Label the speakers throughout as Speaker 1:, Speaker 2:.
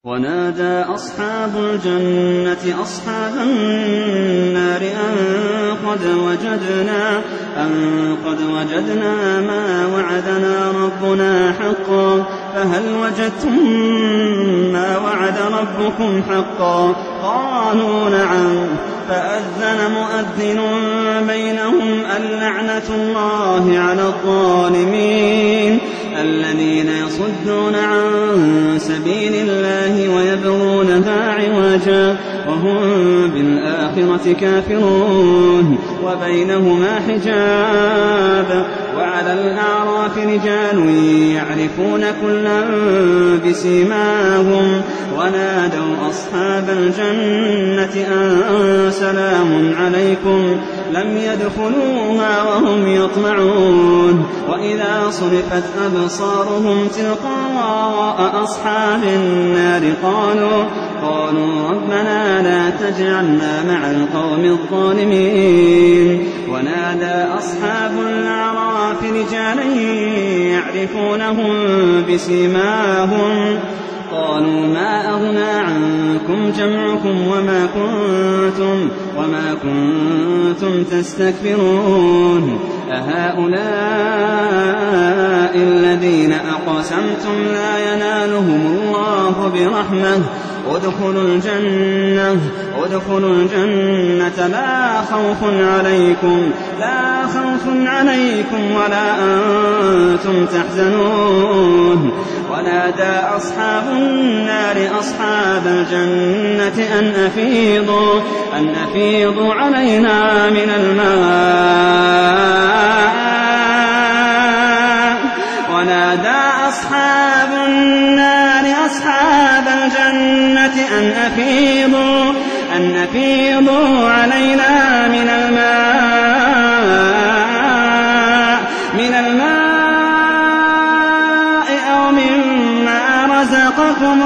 Speaker 1: ونادى أصحاب الجنة أصحاب النار أن قد وجدنا ما وعدنا ربنا حقا فهل وجدتم ما وعد ربكم حقا قالوا نعم فأذن مؤذن بينهم اللعنة الله على الظالمين الذين يصدون عن سبيل الله ويبغونها عوجا وهم بالآخرة كافرون وبينهما حجاب وعلى الأعراف رجال يعرفون كلا بسيماهم ونادوا أصحاب الجنة أن سلام عليكم لم يدخلوها وهم يطمعون وإذا صرفت أبصارهم تلقاء أصحاب النار قالوا ربنا لا تجعلنا مع القوم الظالمين ونادى أصحاب الأعراف رجالا يعرفونهم بسيماهم قالوا ما أغنى عنكم جمعكم وما كنتم تستكبرون أهؤلاء الذين أقسمتم لا ينالهم الله برحمة ادخلوا الجنة لا خوف عليكم ولا أنتم تحزنون ونادى أصحاب النار أصحاب الجنة أن أفيضوا علينا من الماء ونادى أصحاب النار أصحاب الجنة أن أفيضوا علينا من الماء أو مما رزقكم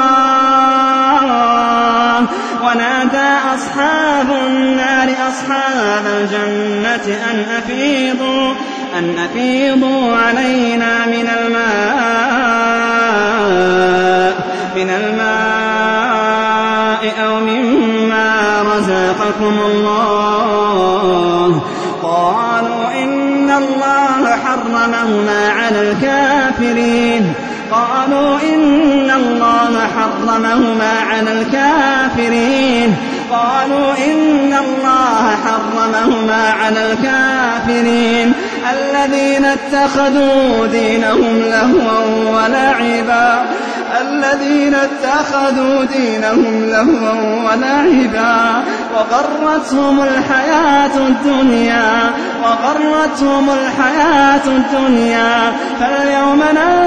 Speaker 1: الله ونادى أصحاب النار أصحاب الجنة أن أفيضوا علينا من الماء أو مما رزقكم الله قالوا إن الله حرمهما على الكافرين الذين اتخذوا دينهم لهوا ولعبا وغرتهم الحياة الدنيا فاليوم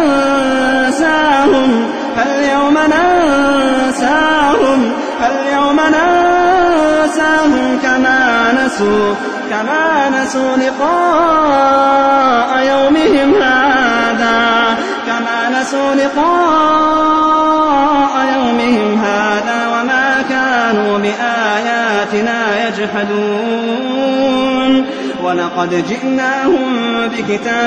Speaker 1: ننساهم كما نسوا لقاء يومهم هذا وما كانوا بآياتنا يجحدون ولقد جئناهم بكتاب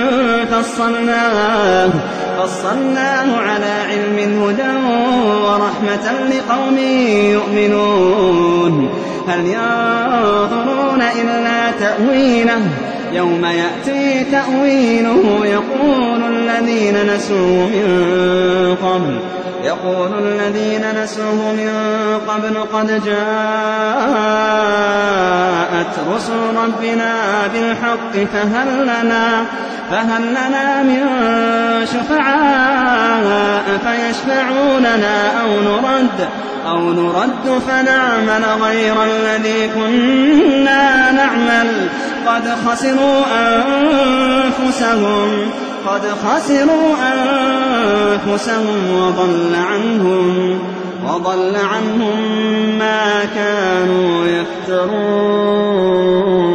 Speaker 1: فصلناه على علم هدى ورحمة لقوم يؤمنون هل ينظرون إلا تأويله يوم يأتي تأويله يقول الذين نسوه من قبل قد جاءت رسل ربنا بالحق فهل لنا من شفعاء فيشفعوا لنا أو نرد فنعمل غير الذي كنا نعمل قد خسروا أنفسهم وضل عنهم ما كانوا يفترون.